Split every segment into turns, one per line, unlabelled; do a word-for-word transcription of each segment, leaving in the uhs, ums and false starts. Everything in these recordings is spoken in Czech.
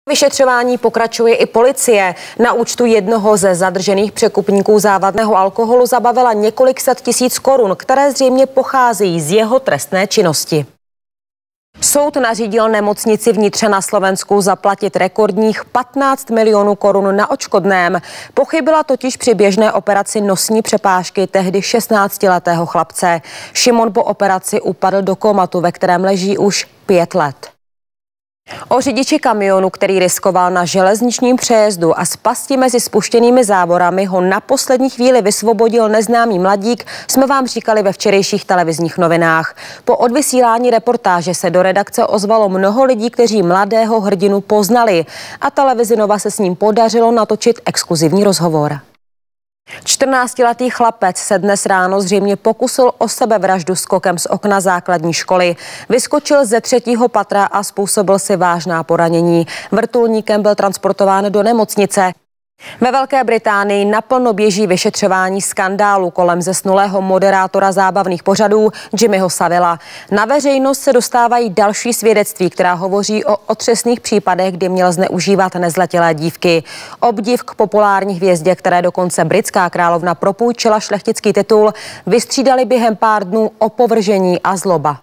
Vyšetřování pokračuje i policie. Na účtu jednoho ze zadržených překupníků závadného alkoholu zabavila několik set tisíc korun, které zřejmě pocházejí z jeho trestné činnosti. Soud nařídil nemocnici Vnitře na Slovensku zaplatit rekordních patnáct milionů korun na odškodném. Pochybila totiž při běžné operaci nosní přepážky tehdy šestnáctiletého chlapce. Šimon po operaci upadl do komatu, ve kterém leží už pět let. O řidiči kamionu, který riskoval na železničním přejezdu a z pasti mezi spuštěnými závorami ho na poslední chvíli vysvobodil neznámý mladík, jsme vám říkali ve včerejších televizních novinách. Po odvysílání reportáže se do redakce ozvalo mnoho lidí, kteří mladého hrdinu poznali, a televizi Nova se s ním podařilo natočit exkluzivní rozhovor. čtrnáctiletý chlapec se dnes ráno zřejmě pokusil o sebevraždu skokem z okna základní školy. Vyskočil ze třetího patra a způsobil si vážná poranění. Vrtulníkem byl transportován do nemocnice. Ve Velké Británii naplno běží vyšetřování skandálu kolem zesnulého moderátora zábavných pořadů Jimmyho Savilla. Na veřejnost se dostávají další svědectví, která hovoří o otřesných případech, kdy měl zneužívat nezletilé dívky. Obdiv k populární hvězdě, které dokonce britská královna propůjčila šlechtický titul, vystřídali během pár dnů opovržení a zloba.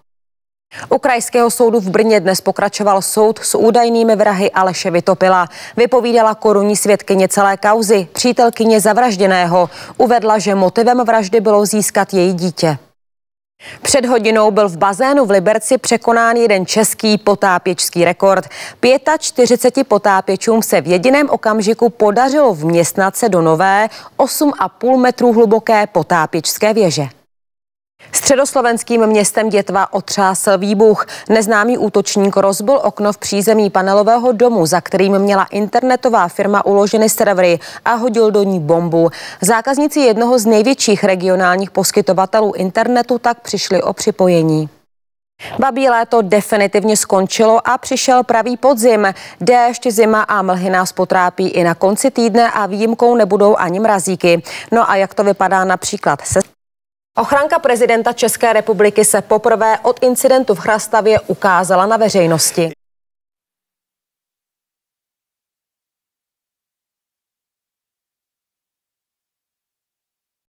U Krajského soudu v Brně dnes pokračoval soud s údajnými vrahy Aleše Vytopila. Vypovídala korunní svědkyně celé kauzy, přítelkyně zavražděného. Uvedla, že motivem vraždy bylo získat její dítě. Před hodinou byl v bazénu v Liberci překonán jeden český potápěčský rekord. čtyřiceti pěti potápěčům se v jediném okamžiku podařilo vměstnat se do nové osm a půl metru hluboké potápěčské věže. Středoslovenským městem Dětva otřásl výbuch. Neznámý útočník rozbil okno v přízemí panelového domu, za kterým měla internetová firma uloženy servery, a hodil do ní bombu. Zákazníci jednoho z největších regionálních poskytovatelů internetu tak přišli o připojení. Babí léto definitivně skončilo a přišel pravý podzim. Déšť, zima a mlhy nás potrápí i na konci týdne a výjimkou nebudou ani mrazíky. No a jak to vypadá například se... Ochranka prezidenta České republiky se poprvé od incidentu v Chrastavě ukázala na veřejnosti.